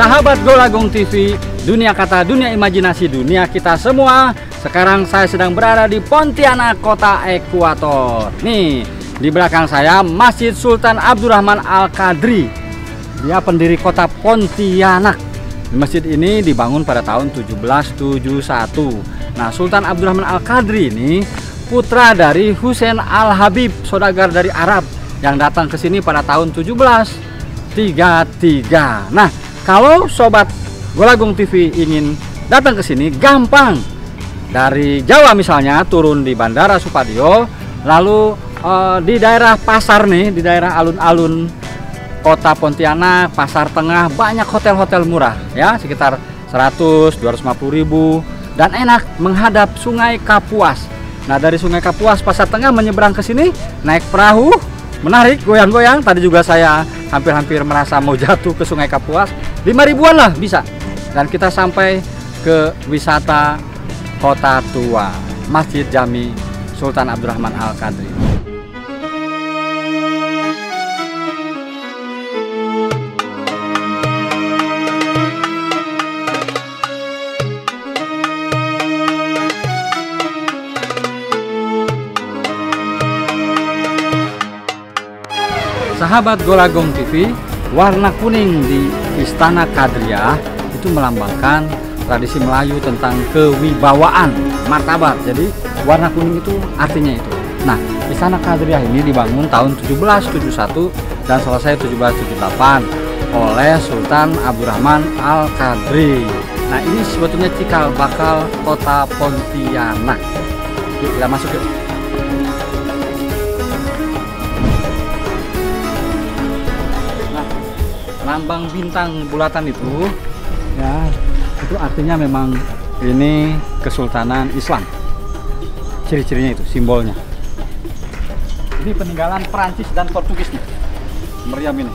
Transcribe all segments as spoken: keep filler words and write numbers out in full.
Sahabat Golagung T V, dunia kata, dunia imajinasi, dunia kita semua. Sekarang saya sedang berada di Pontianak, kota Ekuator. Nih, di belakang saya Masjid Sultan Abdurrahman Al-Qadri. Dia pendiri kota Pontianak. Masjid ini dibangun pada tahun tujuh belas tujuh puluh satu. Nah, Sultan Abdurrahman Al-Qadri ini putra dari Husain Al-Habib, saudagar dari Arab yang datang ke sini pada tahun tujuh belas tiga puluh tiga. Nah, kalau sobat Golagung T V ingin datang ke sini gampang. Dari Jawa misalnya turun di Bandara Supadio, lalu eh, di daerah pasar nih, di daerah alun-alun kota Pontianak, Pasar Tengah, banyak hotel-hotel murah ya, sekitar seratus dua ratus lima puluh ribu dan enak menghadap Sungai Kapuas. Nah, dari Sungai Kapuas Pasar Tengah menyeberang ke sini naik perahu, menarik, goyang-goyang. Tadi juga saya hampir-hampir merasa mau jatuh ke Sungai Kapuas. lima ribuan lah bisa. Dan kita sampai ke wisata Kota Tua, Masjid Jami Sultan Abdurrahman Al-Qadri. Sahabat Golagung T V, warna kuning di Istana Qadriyah itu melambangkan tradisi Melayu tentang kewibawaan, martabat. Jadi warna kuning itu artinya itu. Nah, Istana Qadriyah ini dibangun tahun tujuh belas tujuh puluh satu dan selesai tujuh belas tujuh puluh delapan oleh Sultan Abdurrahman Al-Qadri. Nah, ini sebetulnya cikal bakal kota Pontianak. Yuk kita masuk yuk. Lambang bintang bulatan itu ya, itu artinya memang ini kesultanan Islam. Ciri-cirinya itu, simbolnya. Ini peninggalan Perancis dan Portugis nih, meriam ini.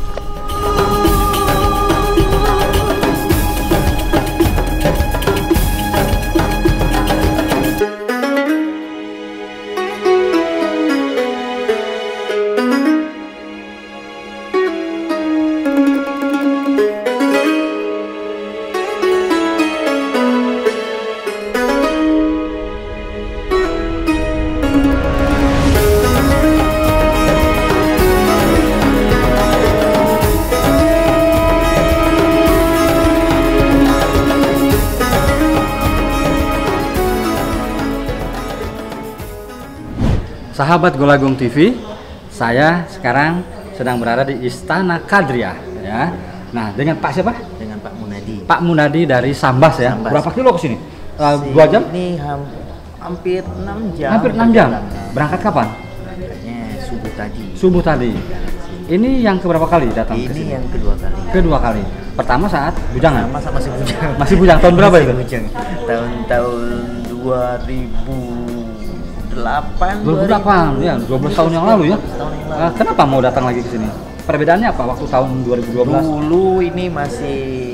Sahabat Golagung T V, saya sekarang sedang berada di Istana Qadriyah ya. Nah, dengan Pak siapa? Dengan Pak Munadi. Pak Munadi dari Sambas ya. Sambas. Berapa kilo ke sini? Uh, dua jam? Ini ham hampir enam jam. Hampir enam jam. Berangkat kapan? Berangkatnya subuh tadi. Subuh tadi. Ini yang keberapa kali datang Ini ke sini? yang kedua kali. Kedua kali. Pertama saat bujangan. Sama masih bujang. Masih bujang. Tahun berapa Masih itu? Bujang. Tahun-tahun dua ribu delapan. dua ribu delapan, ya, dua belas tahun yang lalu ya. Tahun yang lalu. Uh, kenapa mau datang lagi ke sini? Perbedaannya apa waktu tahun dua ribu dua belas? Dulu ini masih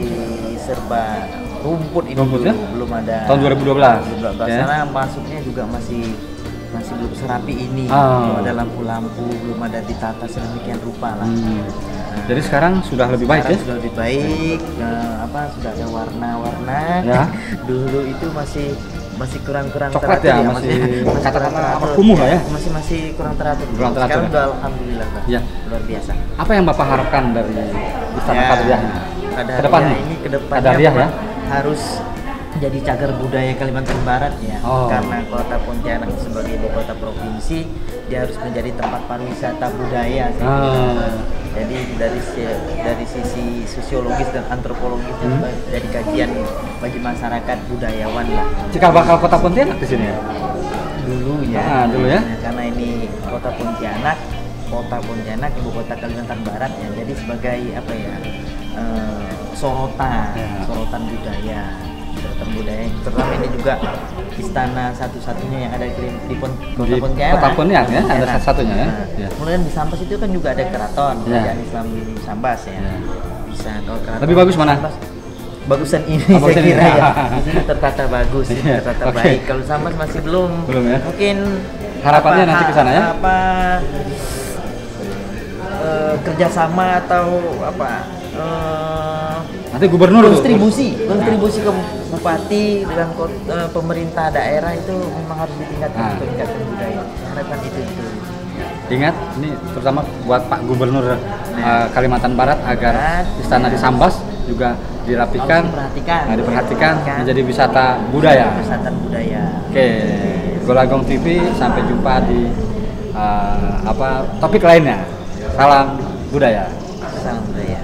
serba rumput ini Rumput, dulu. ya? Belum ada. Tahun dua ribu dua belas. dua ribu dua belas. Ya. Karena masuknya juga masih masih belum serapi ini. Oh. Belum ada lampu-lampu, belum ada ditata sedemikian rupa lah. Hmm. Nah, Jadi sekarang sudah lebih baik sekarang ya? sudah lebih baik. Nah, apa sudah ada warna-warna. Ya. Dulu itu masih masih kurang-kurang Coklat teratur ya, masih katakanlah kurang apa, teratur. kumuh lah ya? Masih masih kurang teratur. Kurang teratur, Sekarang ya? udah alhamdulillah Pak. Ya. Luar biasa. Apa yang Bapak harapkan dari Istana Ya, Qadriyah ini? Qadriyah Ke depannya? ini ke depannya Qadariyah ya? harus jadi cagar budaya Kalimantan Barat ya. Oh. Karena kota Pontianak sebagai ibu kota provinsi, dia harus menjadi tempat pariwisata budaya. saya Ah. kira. Jadi dari si- dari sisi sosiologis dan antropologis Hmm. jadi kajian bagi masyarakat budayawan lah. Cikal bakal kota Pontianak di sini ya? Dulu ya. Ah, dulu ya. Nah, karena ini kota Pontianak, kota Pontianak ibu kota Kalimantan Barat ya. Jadi sebagai apa ya? eh, sorotan, Ya. sorotan budaya. Sorotan budaya. Terutama ini juga istana satu-satunya yang ada di, di Pon- kota Di Pontianak. kota Pontianak ya, ada Pontianak. satu-satunya ya. Nah, Ya. kemudian di Sambas itu kan juga ada keraton, Ya. kerajaan Islam Sambas ya. Ya. Bisa kalau keraton Lebih bagus mana? Sambas, bagusan ini Oh, saya bagusan kira ini. ya. Di sini tertata bagus, Iya, tertata oke. baik. Kalau Sambas masih belum. Belum ya? Mungkin Harapannya apa- nanti ke sana ya? Apa eh, kerjasama atau apa eh, Nanti gubernur tuh. kontribusi kontribusi ke bupati dengan ko- eh, pemerintah daerah itu memang harus ditingkatkan Nah. untuk meningkatkan budaya. Harapan itu itu. Ingat, ini terutama buat Pak Gubernur Nah. eh, Kalimantan Barat agar Barat, Istana ya. di Sambas juga dirapikan, Harus diperhatikan. nah, diperhatikan Diperhatikan. menjadi wisata budaya. Wisata budaya. Oke, Golagong T V, sampai jumpa di eh, apa topik lainnya. Salam budaya. Salam budaya.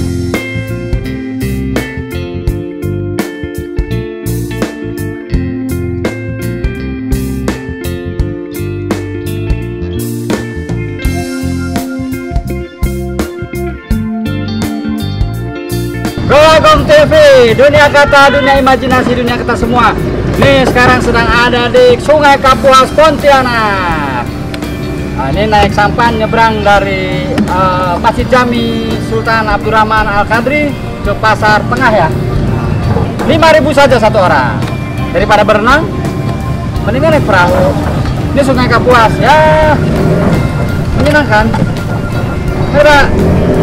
Golagong T V, dunia kata, dunia imajinasi, dunia kita semua. Nih sekarang sedang ada di Sungai Kapuas, Pontianak. Nah, ini naik sampan nyebrang dari eh, Masjid Jami Sultan Abdurrahman Al Qadri ke Pasar Tengah ya. lima ribu saja satu orang. Daripada berenang, mendingan naik perahu. Ini Sungai Kapuas ya, menyenangkan. Ada